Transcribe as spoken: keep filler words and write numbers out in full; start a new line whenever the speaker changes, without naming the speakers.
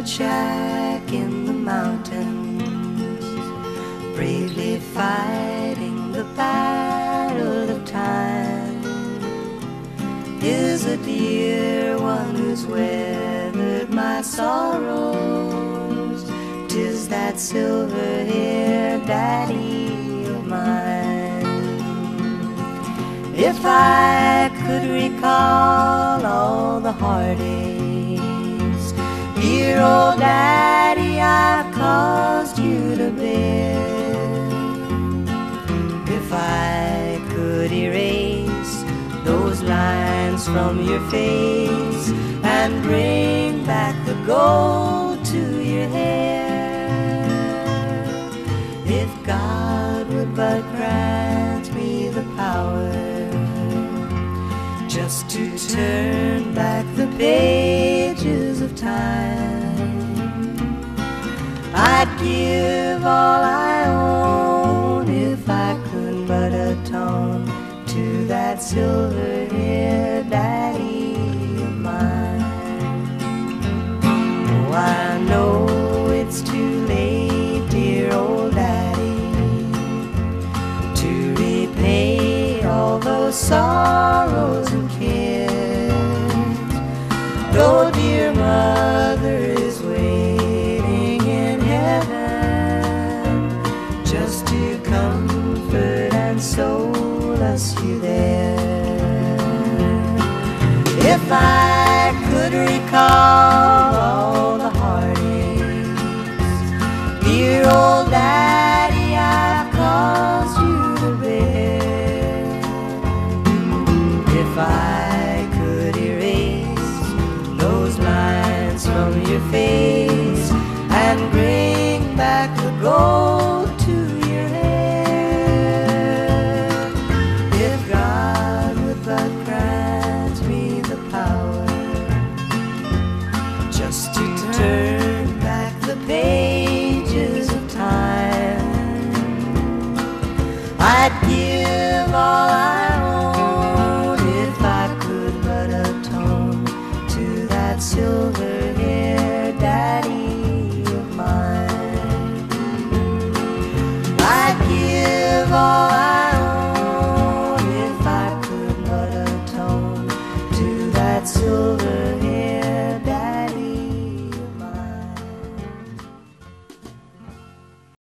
deserted shack in the mountains, bravely fighting the battle of time, is a dear one who's weathered my sorrows. 'Tis that silver-haired daddy of mine. If I could recall all the heartaches, dear old daddy, I've caused you to bear. If I could erase those lines from your face and bring back the gold to your hair, if God would but grant me the power just to turn back the pages of time, I'd give all I own if I could but atone to that silver-haired daddy of mine. Oh, I know it's too late, dear old daddy, to repay all those sorrows and cares, though dear mother is waiting in heaven just to comfort and solace you there. If I could recall all the heartaches, dear old daddy, I've caused you to bear. If I could erase those lines from your face and bring back the gold to your hair, if God would but grant me the power just to turn back the pages of time, I'd give